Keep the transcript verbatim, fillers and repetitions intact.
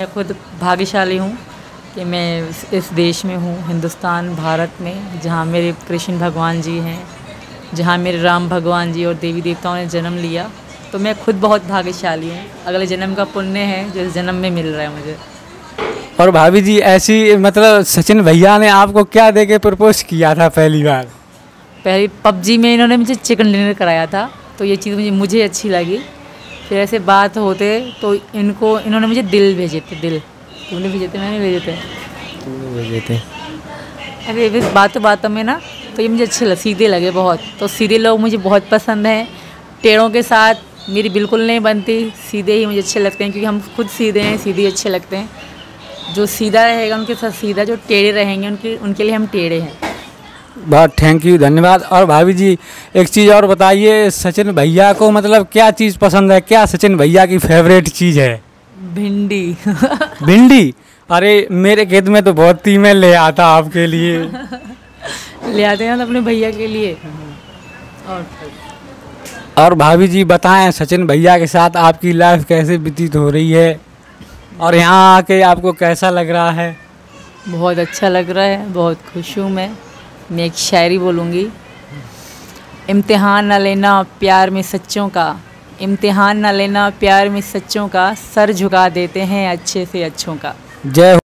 मैं खुद भाग्यशाली हूँ कि मैं इस इस देश में हूँ, हिंदुस्तान भारत में, जहाँ मेरे कृष्ण भगवान जी हैं, जहाँ मेरे राम भगवान जी और देवी देवताओं ने जन्म लिया। तो मैं खुद बहुत भाग्यशाली हूँ। अगले जन्म का पुण्य है जो इस जन्म में मिल रहा है मुझे। और भाभी जी ऐसी मतलब सचिन भैया ने आपको क्या दे के प्रपोज किया था पहली बार? पहले पबजी में इन्होंने मुझे चिकन डिनर कराया था, तो ये चीज़ मुझे मुझे अच्छी लगी। फिर ऐसे बात होते तो इनको इन्होंने मुझे दिल भेजे थे। दिल तुमने भेजे थे, मैंने भेजे थे भेजे थे अरे बस बातों बातों में ना, तो ये मुझे अच्छे लगे, सीधे लगे बहुत। तो सीधे लोग मुझे बहुत पसंद हैं। टेढ़ों के साथ मेरी बिल्कुल नहीं बनती, सीधे ही मुझे अच्छे लगते हैं, क्योंकि हम खुद सीधे हैं, सीधे ही अच्छे लगते हैं। जो सीधा रहेगा उनके साथ सीधा, जो टेढ़े रहेंगे उनके उनके लिए हम टेढ़े हैं। बहुत थैंक यू, धन्यवाद। और भाभी जी एक चीज़ और बताइए, सचिन भैया को मतलब क्या चीज़ पसंद है? क्या सचिन भैया की फेवरेट चीज़ है? भिंडी भिंडी? अरे मेरे खेत में तो बहुत थी, मैं ले आता आपके लिए। ले आते हैं तो अपने भैया के लिए। और और भाभी जी बताएं, सचिन भैया के साथ आपकी लाइफ कैसे व्यतीत हो रही है और यहाँ आके आपको कैसा लग रहा है? बहुत अच्छा लग रहा है, बहुत खुश हूँ मैं। मैं एक शायरी बोलूँगी। इम्तिहान न लेना प्यार में सच्चों का, इम्तिहान न लेना प्यार में सच्चों का, सर झुका देते हैं अच्छे से अच्छों का। जय